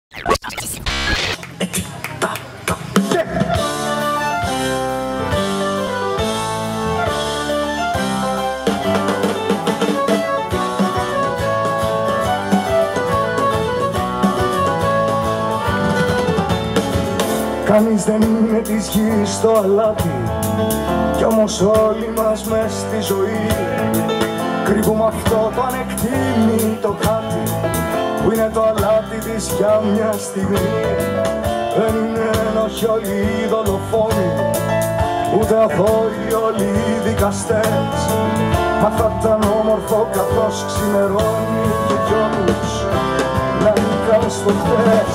Κανείς δεν είναι της γης στο αλάτι, κι όμως όλοι μας μες στη ζωή κρύβουμε αυτό το ανεκτήμητο κάτι που είναι το αλάτι της για μια στιγμή. Δεν είναι ενοχή όλοι οι δολοφόνοι, ούτε αθώοι όλοι οι δικαστές. Μα θα ήταν όμορφο καθώς ξημερώνει και κι όλους να νικάνε στο χτες.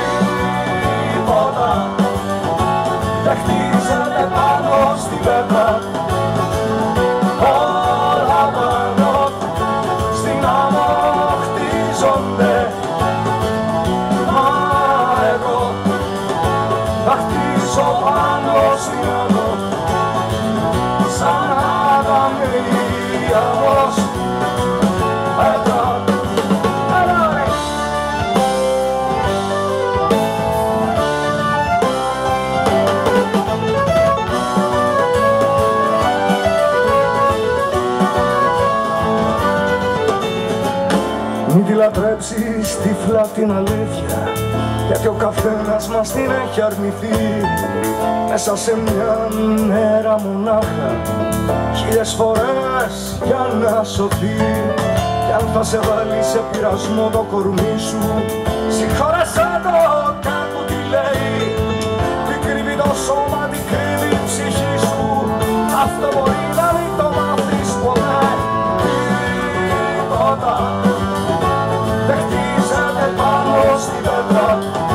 Τίποτα δεν χτίζεται πάνω στην πέτρα, όλα πάνω στην άμμο χτίζονται. Μα εγώ θα χτίσω πάνω στην άμμο σαν Αδαμιάμος πέτρα. Μην τη λατρέψεις τυφλά την αλήθεια, γιατί ο καθένας μας την έχει αρνηθεί. Μέσα σε μια μέρα μονάχα, 1000 φορές για να σωθεί. Κι αν θα σε βάλει σε πειρασμό το κορμί σου, συγχώρεσέ το, κάκου τι λέει. Τι κρύβει το σώμα, τι κρύβει η ψυχή σου, αυτό μπορεί να μην το μάθεις ποτέ. Τίποτα δεν χτίζεται πάνω στην πέτρα,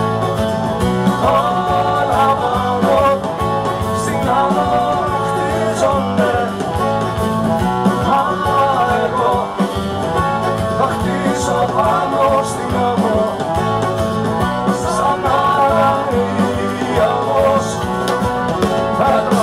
όλα πάνω στην άμμο χτίζονται. Μα εγώ θα χτίσω πάνω στην άμμο σαν Αδαμιάμος πέτρα.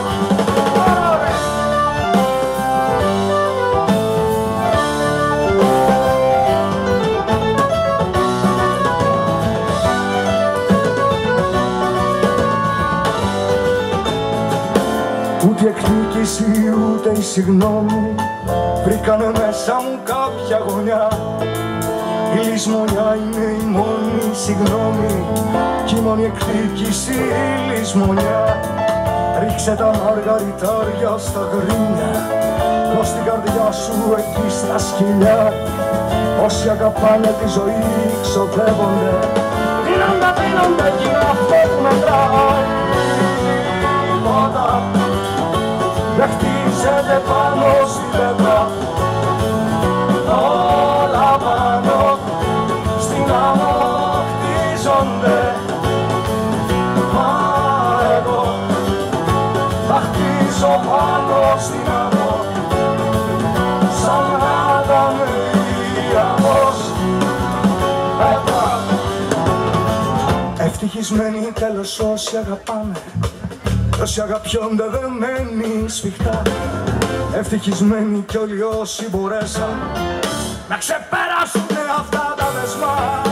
Ούτε η εκδίκηση ούτε η συγγνώμη βρήκανε μέσα μου κάποια γωνιά. Η λησμονιά είναι η μόνη συγγνώμη κι η μόνη εκδίκηση η λησμονιά. Ρίξε τα μαργαριτάρια στα γκρίνια, δώσ' την καρδιά σου εκεί στα σκυλιά. Όσοι αγαπάνε τη ζωή ξοδεύονται, δίνονται κι είναι αυτό που μετράει. Τίποτα δεν χτίζεται πάνω στην πέτρα, όλα πάνω στην άμμο χτίζονται. Μα εγώ θα χτίσω πάνω στην άμμο σαν Αδαμιάμος πέτρα. Ευτυχισμένοι τέλος όσοι αγαπάνε, όσοι αγαπιόνται δεν μένει σφιχτά. Ευτυχισμένοι κι όλοι όσοι μπορέσαν να ξεπεράσουν αυτά τα δεσμά.